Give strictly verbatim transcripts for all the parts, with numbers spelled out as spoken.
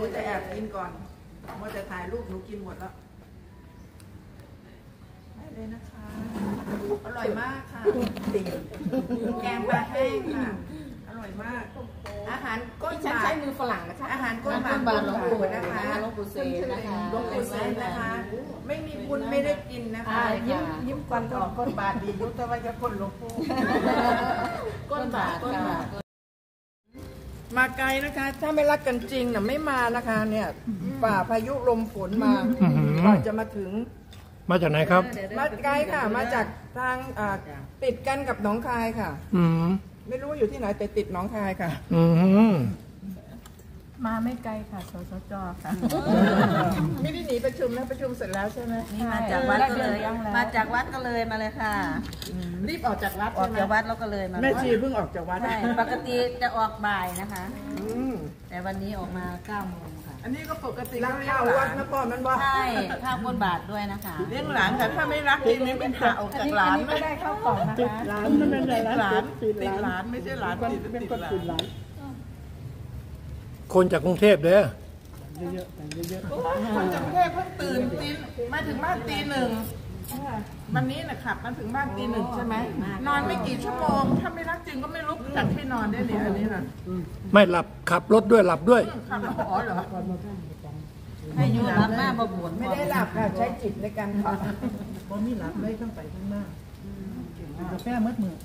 จะแอบกินก่อนมัวจะถ่ายรูปหนูกินหมดแล้วได้เลยนะคะอร่อยมากค่ะแกงปลาแห้งค่ะอร่อยมากอาหารก้นบาทใช้มือฝรั่งนะคะอาหารก้นบาทหลวงปู่นะคะหลวงปู่เซนนะคะหลวงปู่เซนนะคะไม่มีบุญไม่ได้กินนะคะยิ้มยิ้มก่อนก่อนก้นบาทดียุทธวัชคนหลวงปู่ก้นบาทก้นบาทมาไกลนะคะถ้าไม่รักกันจริงน่ะไม่มานะคะเนี่ยฝ่าพายุลมฝนมาก่อนจะมาถึงมาจากไหนครับมาไกลค่ะมาจากทางติดกันกับหนองคายค่ะอืมไม่รู้อยู่ที่ไหนแต่ติดหนองคายค่ะอืมมาไม่ไกลค่ะสสจค่ะไม่ได้หนีประชุมนะประชุมเสร็จแล้วใช่ไหมนี่มาจากวัดก็เลยมาจากวัดก็เลยมาเลยค่ะรีบออกจากวัดออกจากวัดแล้วก็เลยมาแม่ชีเพิ่งออกจากวัดใช่ปกติจะออกบ่ายนะคะแต่วันนี้ออกมาเก้าโมงค่ะอันนี้ก็ปกติรักข้าววัดนะพ่อมันว่าใช่ข้าวก้นบาทด้วยนะคะเลี้ยงหลานแต่ถ้าไม่รักจริงนี่เป็นขาออกจากหลานไม่ได้เข้ากล่องนะคะหลานไม่ได้หลานติดหลานไม่ใช่หลานติดเป็นคนติดหลานคนจากกรุงเทพเด้อเยอะๆเยอะๆคนจากกรุงเทพเพิ่งตื่นตีมาถึงบ้านตีหนึ่งวันนี้นะขับมาถึงบ้านตีหนึ่งใช่ไหมนอนไม่กี่ชั่วโมงถ้าไม่รักจริงก็ไม่ลุกจากที่นอนได้เลยอันนี้นะไม่หลับขับรถด้วยหลับด้วยขับอ๋อเหรอให้ยืนรับหน้าบวชไม่ได้หลับค่ะใช้จิตในการขับเพราะนี่หลับไม่ต้องไปข้างหน้ากินกาแฟมืดมือ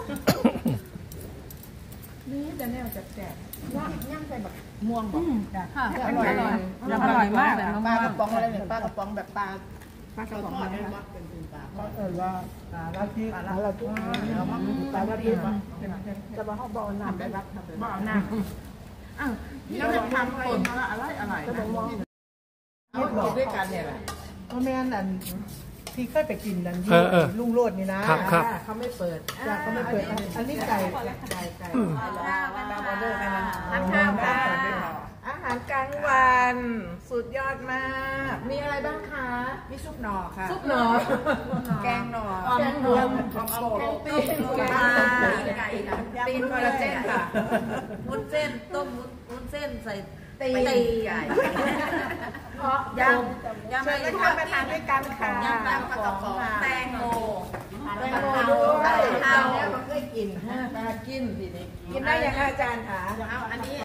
นี่จะแนวจัดแจกย่างย่างใส่แบบม่วงบอกค่ะอร่อยอร่อยอร่อยมากปลากระป๋องอะไรเนี่ยปลากระป๋องแบบปลาปลากระป๋องอะไรวะเป็นปลาเพราะเออว่าปลาละที่ปลาละที่ปลาละที่จะมาห้องบ่อน้ำได้รับบ่อน้ำอ้าวแล้วจะทำคนมาอะไรอะไรเอากินด้วยกันเนี่ยแหละเพราะแม่นั่นที่เคยไปกินนั่นที่ลุงโรดนี่นะเขาไม่เปิดเขาไม่เปิดอันนี้ไก่ไก่ไก่เราออเดอร์ให้นะอาหารอาหารกลางวันสุดยอดมากมีอะไรบ้างคะมีซุปหน่อค่ะซุปหน่อแกงหน่อแกงรวมของโปรตีนไก่ไก่ตีนคอลลาเจนค่ะวุ้นเส้นต้มวุ้นเส้นใส่ตีไก่เพราะยำยำอะไรทำไปทานด้วยกันค่ะยำปลากระป๋องแตงโมแตงโมด้วยเอาเนี่ยมันเคยกินปลากินสิกินได้ยังไงอาจารย์คะเอาอันนี้